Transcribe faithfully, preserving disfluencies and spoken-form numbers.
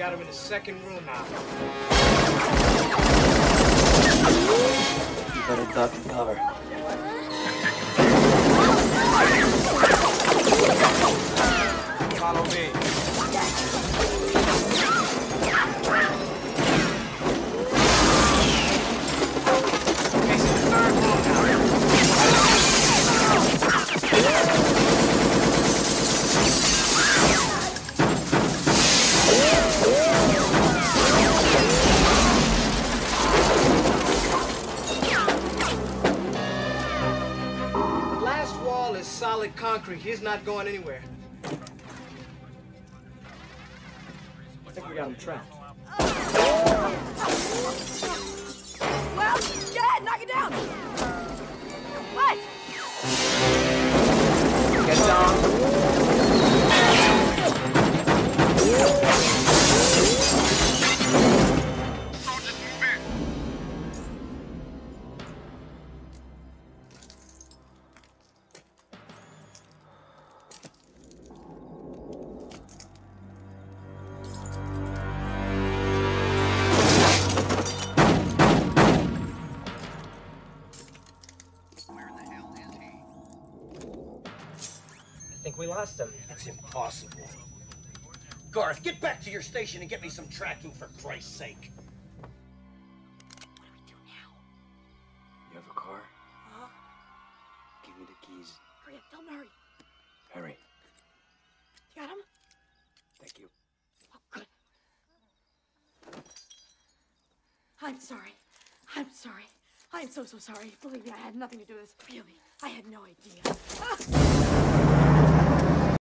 got him in the second room now. You better duck and cover. Follow me. Facing the third room now. The last wall is solid concrete. He's not going anywhere. I think we got him trapped. Well, go ahead, knock it down. What? Get down. I think we lost him. It's impossible. Garth, get back to your station and get me some tracking for Christ's sake. What do we do now? You have a car? Huh? Give me the keys. Hurry up, tell him to hurry. Hurry. You got him? Thank you. Oh, good. I'm sorry. I'm sorry. I'm so, so sorry. Believe me, I had nothing to do with this. Really, I had no idea. Ah!